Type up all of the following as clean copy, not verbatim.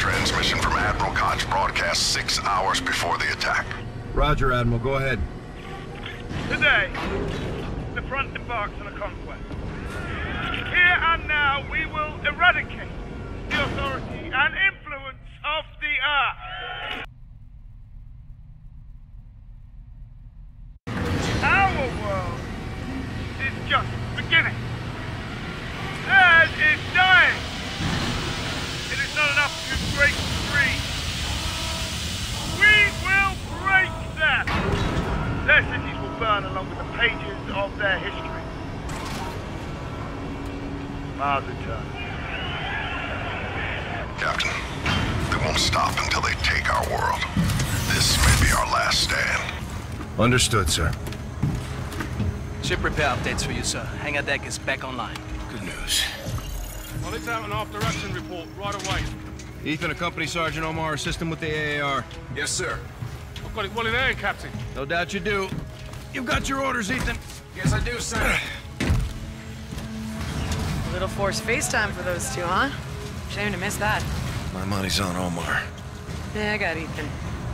transmission from Admiral Koch broadcast 6 hours before the attack. Roger, Admiral. Go ahead. Today, the front embarks on a conquest. Here and now, we will eradicate the authority and influence of the Earth. Our world is just beginning. Theirs is dying. It is not enough to break free. We will break them. Their cities will burn along with the pages of their history. Mars returns. Captain, they won't stop until they take our world. This may be our last stand. Understood, sir. Ship repair updates for you, sir. Hangar deck is back online. Good news. I'll let out an after-action report right away. Ethan, accompany Sergeant Omar, assist him with the AAR. Yes, sir. I've got it well in hand, Captain. No doubt you do. You've got your orders, Ethan. Yes, I do, sir. A little forced FaceTime for those two, huh? Shame to miss that. My money's on Omar. Yeah, I got Ethan.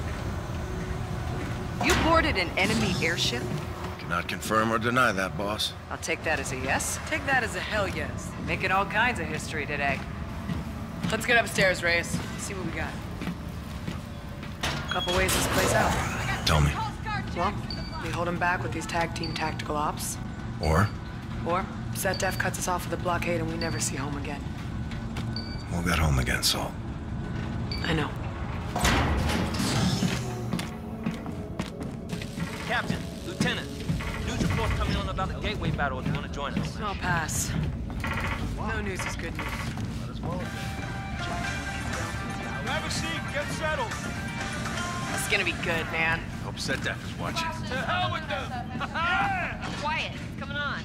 You boarded an enemy airship? Cannot confirm or deny that, boss. I'll take that as a yes. Take that as a hell yes. Making all kinds of history today. Let's get upstairs, Reyes. See what we got. Couple ways this plays out. Tell me. Well, we hold them back with these tag team tactical ops. Or SetDef cuts us off with a blockade and we never see home again. we'll get home again, Salt. I know. Captain, Lieutenant, news report coming on about the Gateway battle if you want to join us. I'll pass. No news is good news. Grab a seat, get settled. It's gonna be good, man. Hope SetDef is watching. To hell with them! Quiet. Coming on.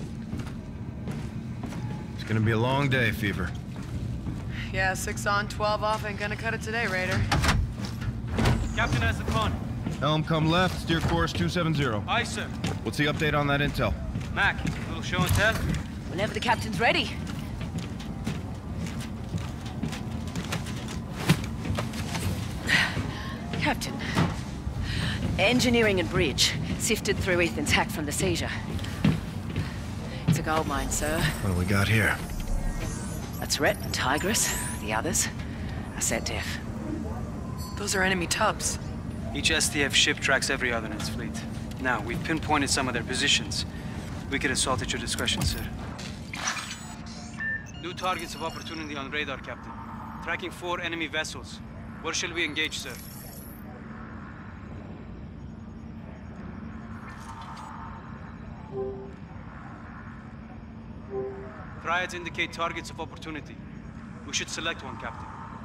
It's gonna be a long day, Fever. Yeah, 6 on, 12 off ain't gonna cut it today, Raider. Captain has the con. Helm, come left, steer course 270. Aye, sir. What's the update on that intel? Mac, a little show and tell? Whenever the captain's ready. Captain. Engineering and bridge sifted through Ethan's hack from the seizure. It's a gold mine, sir. What do we got here? That's Rhett and Tigress. The others are SetDef. Those are enemy tubs. Each STF ship tracks every other in its fleet. Now, we've pinpointed some of their positions. We could assault at your discretion, sir. New targets of opportunity on radar, Captain. Tracking 4 enemy vessels. Where shall we engage, sir? Triads indicate targets of opportunity. We should select one, Captain.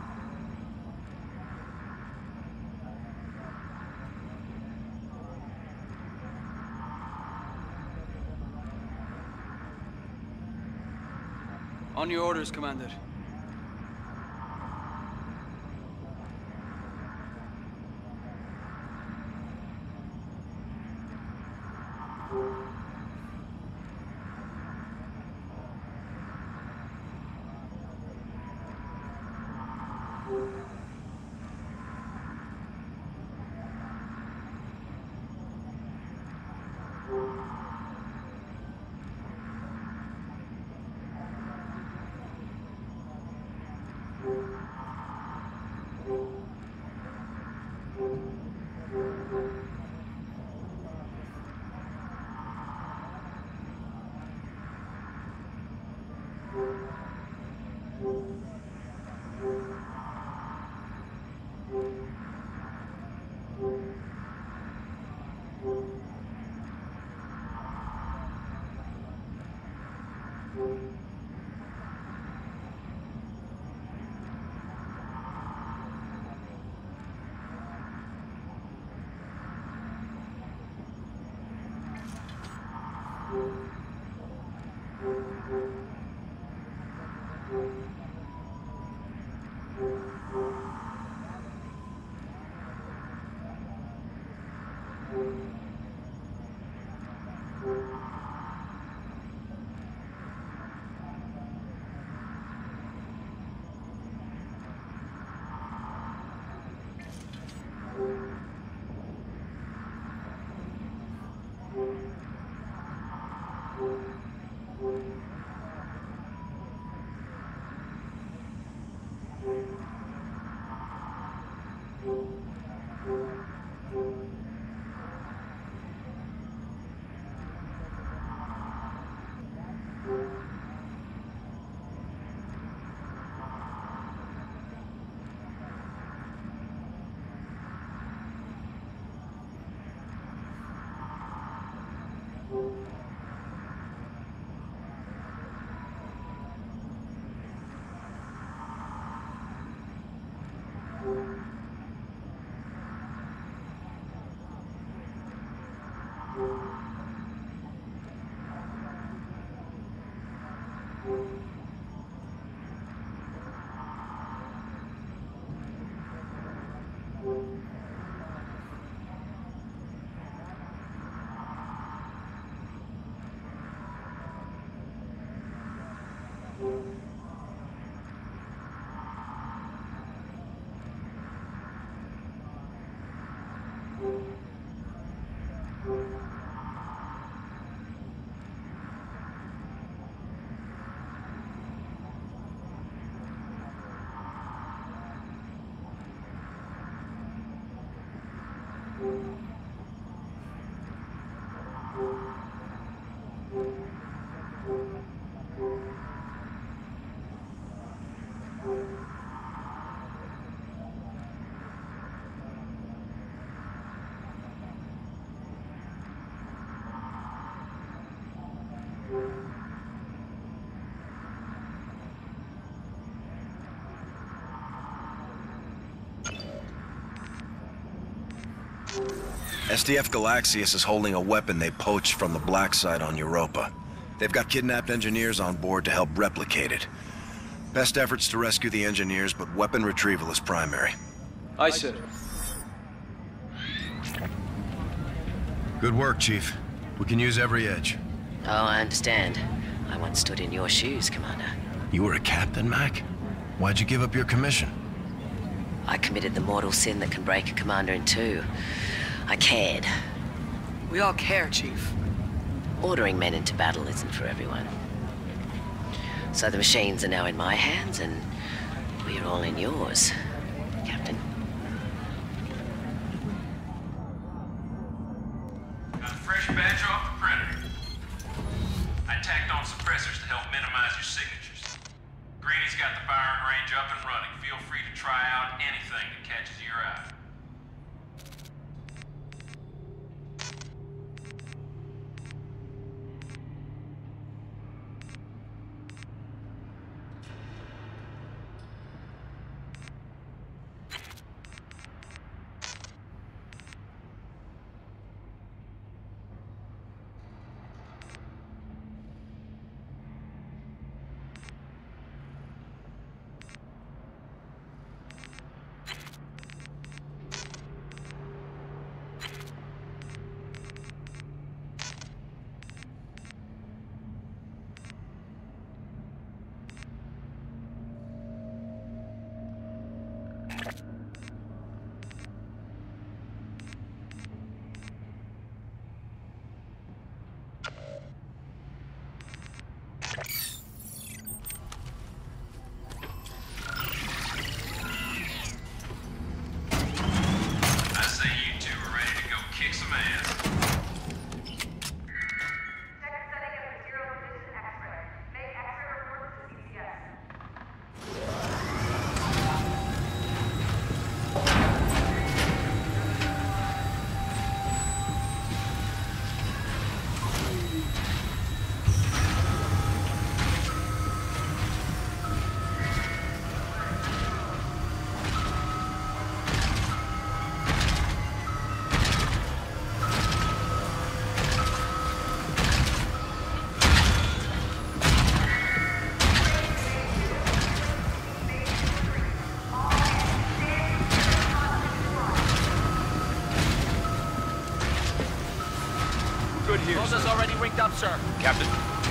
On your orders, Commander. SDF Galaxius is holding a weapon they poached from the black site on Europa. They've got kidnapped engineers on board to help replicate it. Best efforts to rescue the engineers, but weapon retrieval is primary. Aye, sir. Good work, Chief. We can use every edge. Oh, I understand. I once stood in your shoes, Commander. You were a captain, Mac? Why'd you give up your commission? I committed the mortal sin that can break a commander in two. I cared. We all care, Chief. Ordering men into battle isn't for everyone. So the machines are now in my hands, and we're all in yours, Captain. Got a fresh batch off the printer. I tacked on suppressors to help minimize your signatures. Greeny's got the firing range up and running. Feel free to try out anything that catches your eye. Rosa's already rigged up, sir. Captain.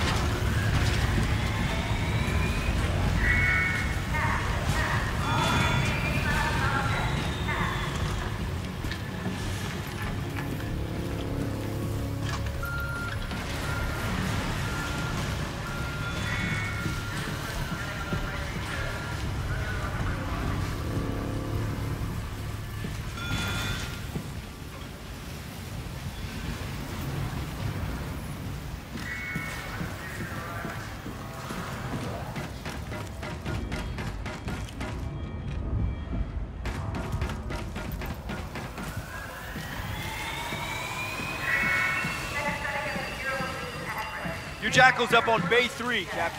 Your Jackal's up on Bay 3, Captain.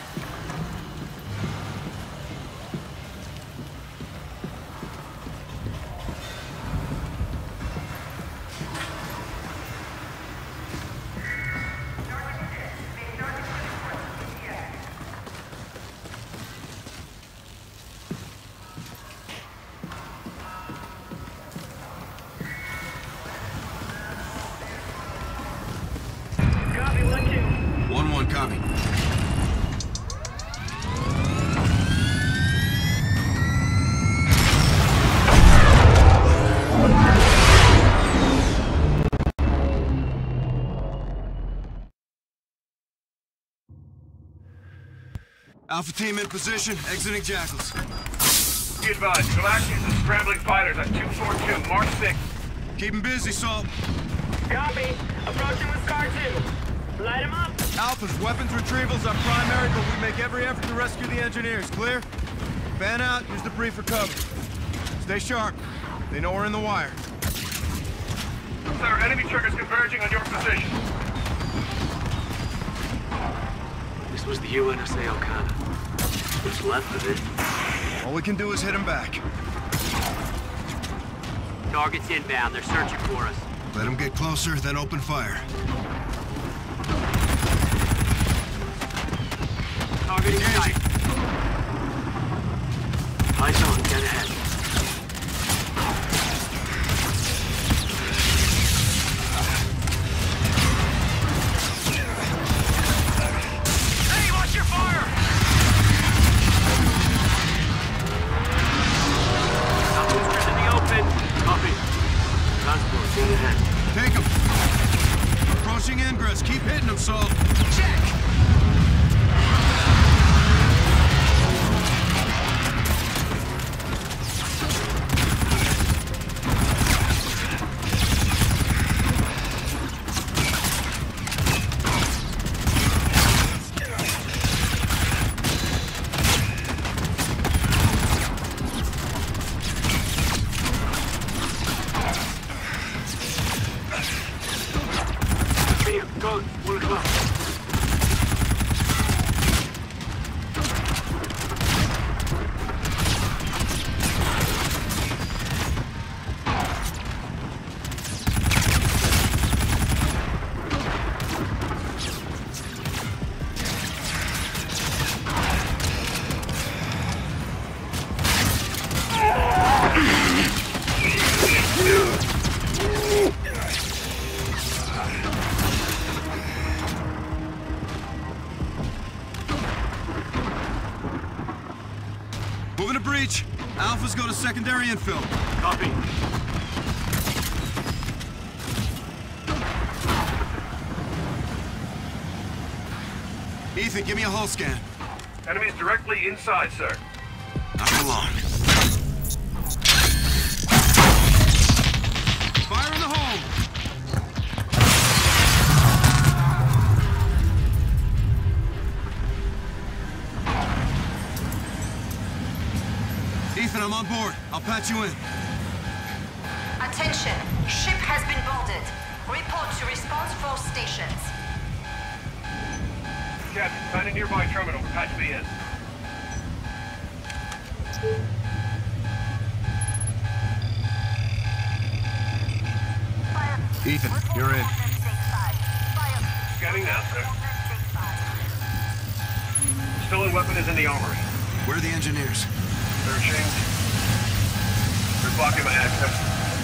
Copy, 1-2. 1-1, copy. Alpha team in position, exiting Jackals. Be advised, Galactus is scrambling fighters at 242, Mark 6. Keep 'em busy, Salt. Copy. Approaching with Scar 2. Light him up. Alpha's weapons retrieval's our primary, but we make every effort to rescue the engineers. Clear? Fan out, use debris for cover. Stay sharp. They know we're in the wire. Sir, enemy triggers converging on your position. This was the UNSA Okada. What's left of it? All we can do is hit them back. Target's inbound. They're searching for us. Let them get closer, then open fire. Target in sight. Eyes on, dead ahead. Hey, watch your fire! Outpost in the open. Copy. Transport, dead ahead. Take him! Approaching ingress. Keep hitting them, Saul. Check! Here, go. 1 o'clock. Moving to breach. Alphas go to secondary infill. Copy. Ethan, give me a hull scan. Enemies directly inside, sir. Not for long. Fire in the hole! Ethan, I'm on board. I'll patch you in. Attention! Ship has been boarded. Report to response force stations. Captain, find a nearby terminal. Patch me in. Ethan, you're in. Scanning now, sir. Stolen weapon is in the armory. Where are the engineers? Searching. They're blocking my access.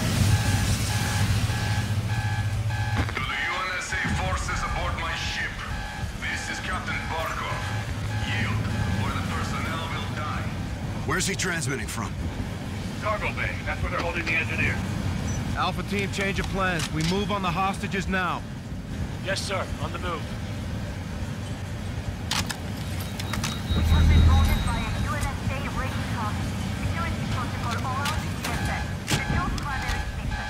To the UNSA forces aboard my ship. This is Captain Barkov. Yield, or the personnel will die. Where's he transmitting from? Cargo bay. That's where they're holding the engineer. Alpha team, change of plans. We move on the hostages now. Yes, sir. On the move. We have been boarded by a UNSA rating cop. Security protocol all out in effect. Secure primary station.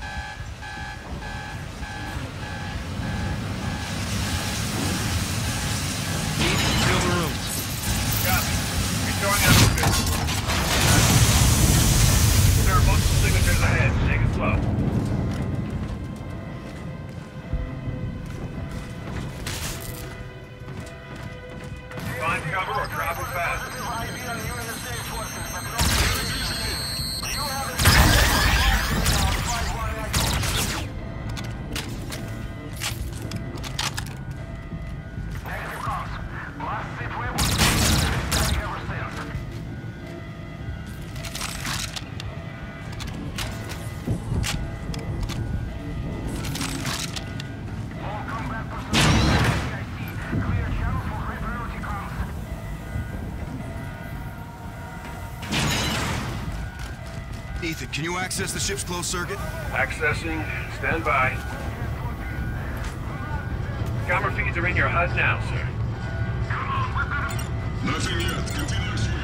Fill the room. Copy. Restoring atmosphere. There are multiple signatures ahead. Take it slow. Find cover or travel fast. Ethan, can you access the ship's closed circuit? Accessing. Stand by. Camera feeds are in your HUD now, sir. Nothing yet. Continue swimming.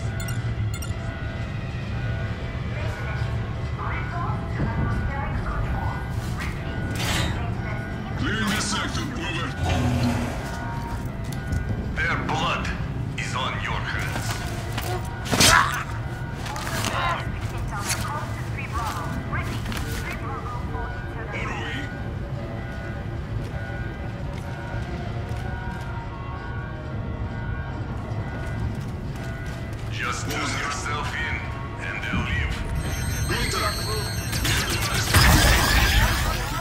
Clearing the sector. Over. Their blood is on your hands. Just lose yourself in, and they'll leave.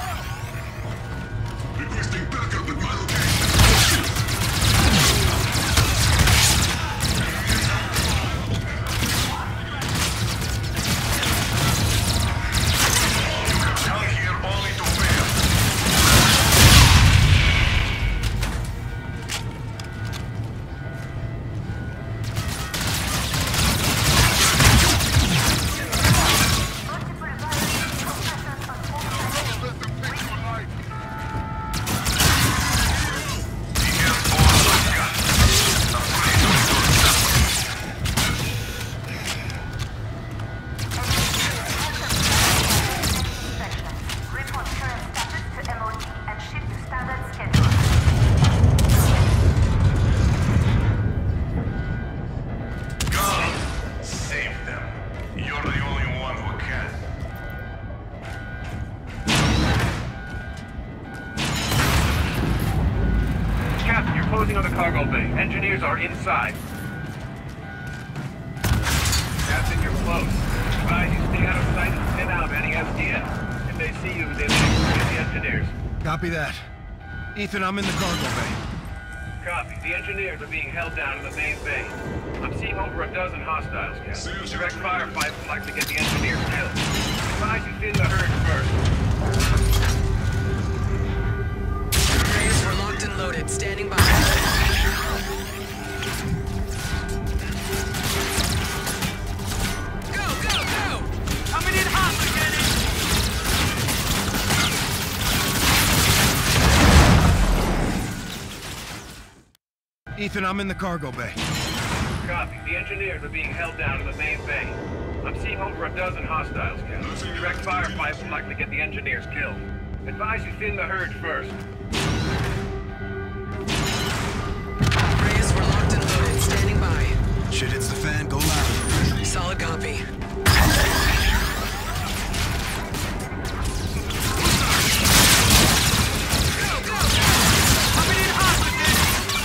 engineers are inside. Captain, you're close. Advise you stay out of sight and thin out of any SDF. If they see you, they will get the engineers. Copy that. Ethan, I'm in the cargo bay. Copy. The engineers are being held down in the main bay. I'm seeing over a dozen hostiles, Captain. Direct firefight would likely get the engineers killed. Advise you thin the herd first. Rays, we're locked and loaded. Standing by. Go, go, go! Coming in hot, Lieutenant! Ethan, I'm in the cargo bay. Copy. The engineers are being held down in the main bay. I'm seeing over a dozen hostiles, Captain. Direct firefight would likely get the engineers killed. Advise you thin the herd first. Reyes, we're locked and loaded. Standing by. Shit hits the fan, go loud. Solid copy. Go, go, go! Coming in hot, Lieutenant!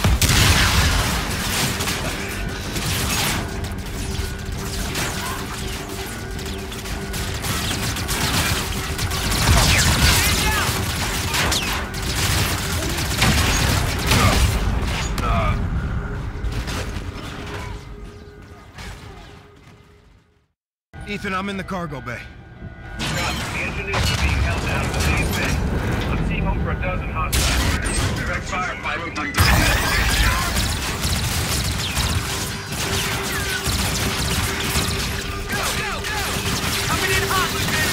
Ethan, I'm in the cargo bay. Copy. The engineers are being held down in the main bay. I'm seeing over a dozen hostiles. Direct firefight would likely get the engineers killed. Go, go, go! Coming in hot, Lieutenant!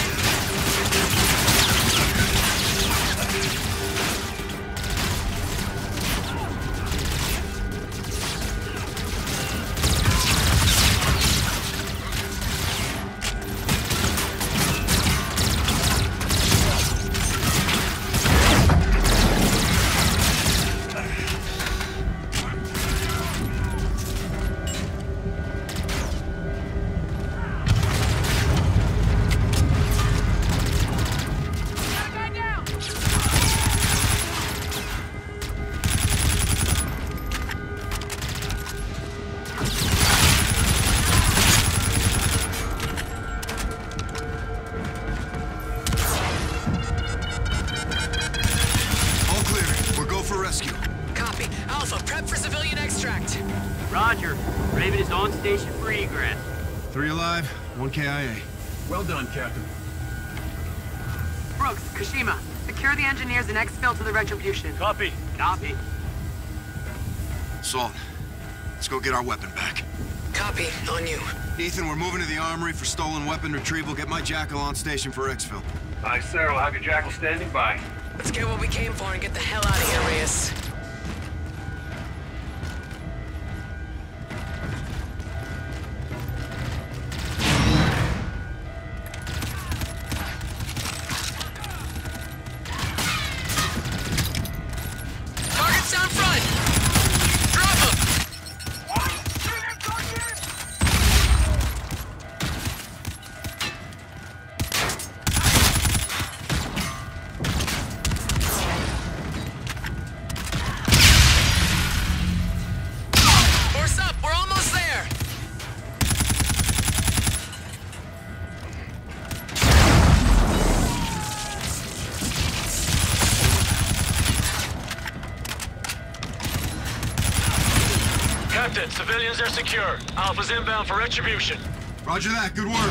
Copy. Alpha, prep for civilian extract. Roger. Raven is on station for egress. 3 alive, 1 KIA. Well done, Captain. Brooks, Kashima, secure the engineers and exfil to the Retribution. Copy. Copy. Salt, let's go get our weapon back. Copy. On you. Ethan, we're moving to the armory for stolen weapon retrieval. Get my Jackal on station for exfil. Aye, sir. We'll have your Jackal standing by. Let's get what we came for and get the hell out of here, Reyes. Target's down front! Drop him! Force up! We're almost there! Captain, civilians are secure. Alpha's inbound for retribution. Roger that, good work.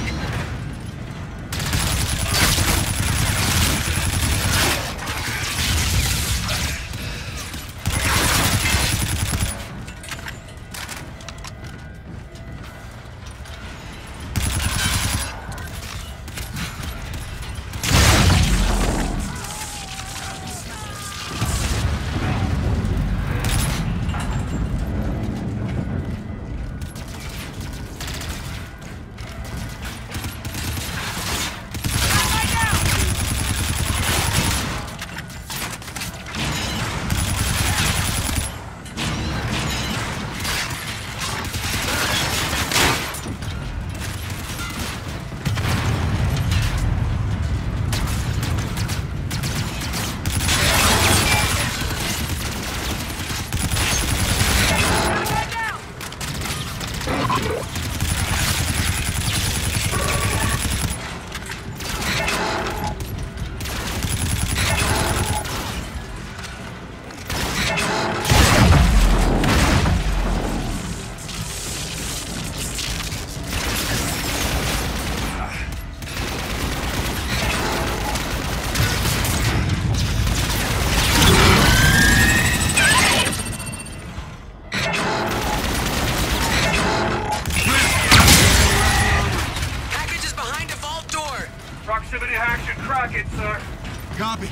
Proximity hack should crack it, sir. Copy.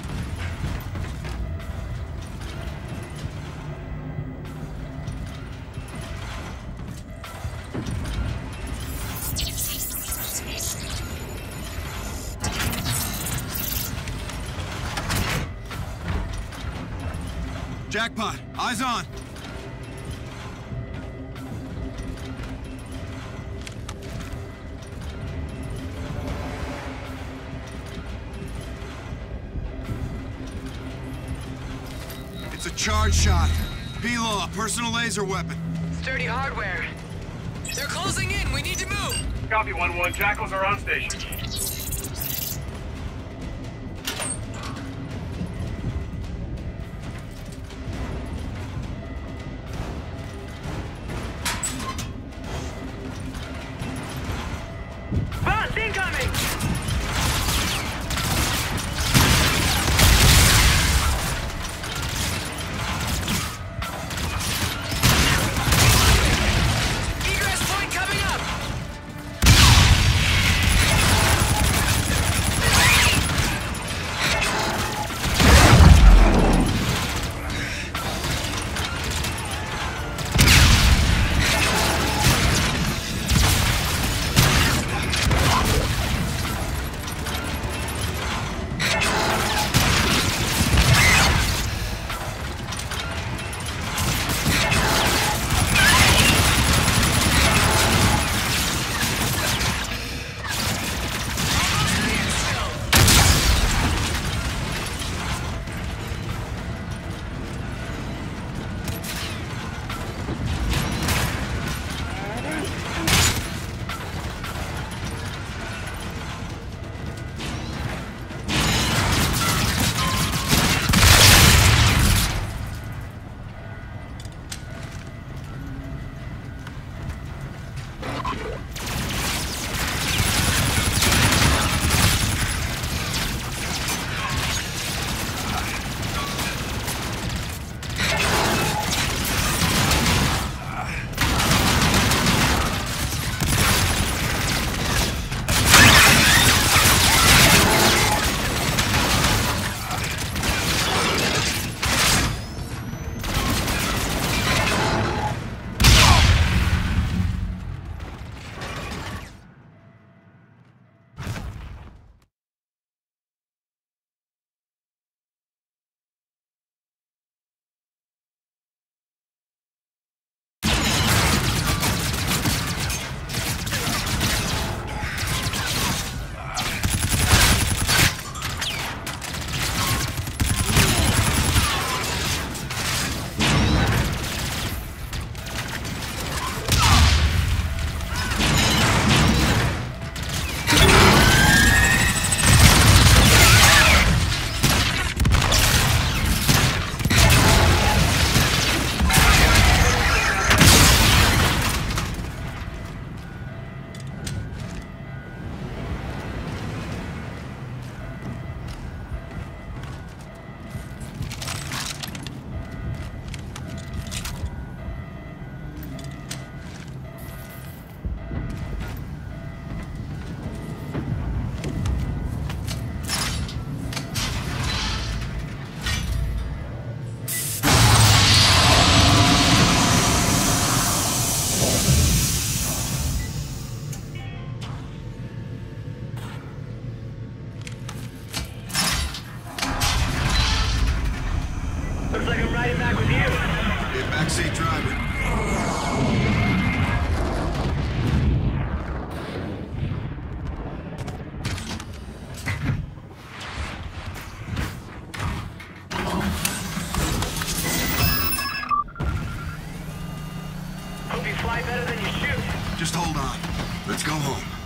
Jackpot, eyes on. It's a charge shot. P-Law, personal laser weapon. Sturdy hardware. They're closing in. We need to move. Copy 1-1. Jackals are on station. Boss, incoming! Egress point coming up! Looks like I'm riding back with you. Be a backseat driver. Hope you fly better than you shoot. Just hold on. Let's go home.